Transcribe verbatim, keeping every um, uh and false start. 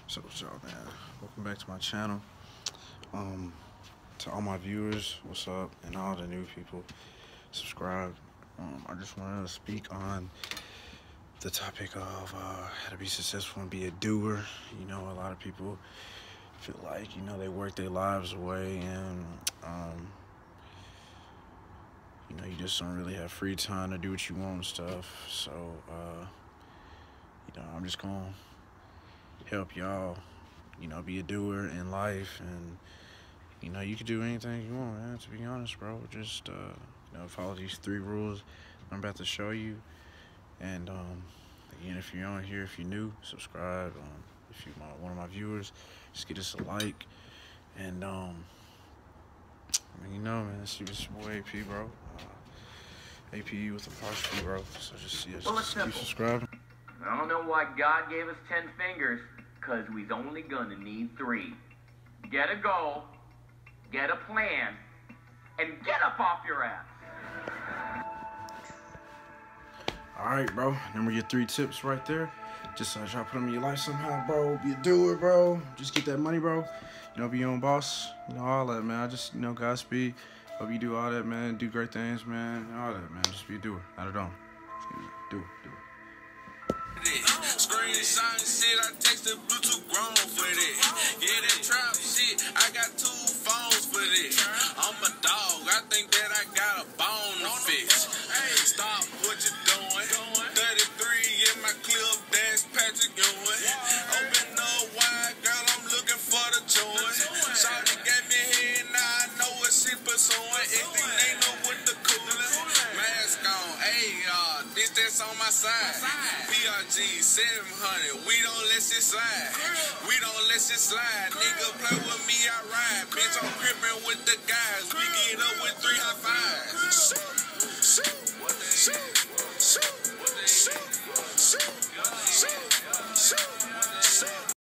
So what's up, man? Welcome back to my channel. Um, to all my viewers, what's up, and all the new people, subscribe. Um, I just wanted to speak on the topic of uh, how to be successful and be a doer. You know, a lot of people feel like you know they work their lives away, and um, you know you just don't really have free time to do what you want and stuff. So, uh, you know, I'm just gonna help y'all, you know, be a doer in life, and you know, you can do anything you want, man. To be honest, bro, just uh, you know, follow these three rules I'm about to show you. And um, again, if you're on here, if you're new, subscribe. Um, if you're my, one of my viewers, just get us a like. And um, I mean, you know, man, it's, it's your boy A P, bro. Uh, A P with apostrophe, bro. So just, yeah, Well, just it's keep simple. subscribing. I don't know why God gave us ten fingers, because we's only gonna need three. Get a goal, get a plan, and get up off your ass. All right, bro. Remember your three tips right there. Just uh, try to put them in your life somehow, bro. Be a doer, bro. Just get that money, bro. You know, be your own boss. You know, all that, man. I just, you know, Godspeed. Hope you do all that, man. Do great things, man. All that, man. Just be a doer. Not a dumb. Do it, do it. Screenshot shit, I texted Bluetooth grown for that. Yeah, that trap shit, I got two phones for that. I'm a dog, I think that I got a bone to fix. Hey, stop what you doing. thirty-three in my clip, that's Patrick Ewing. Open up wide, girl, I'm looking for the joint. Shawty gave me head, now I know what she pursuing. Anything they know with the coolest. Mask on, hey, uh, this that's on my side. P R G seven hundred, we don't let shit slide. We don't let shit slide. Nigga play with me, I ride. Bitch, I'm crippin' with the